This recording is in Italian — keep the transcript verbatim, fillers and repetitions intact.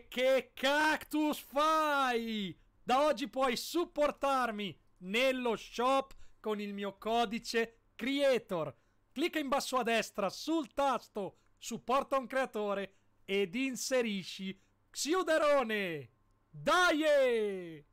che cactus fai? Da oggi puoi supportarmi nello shop con il mio codice Creator. Clicca in basso a destra sul tasto supporta un creatore ed inserisci Xiuderone. Dai!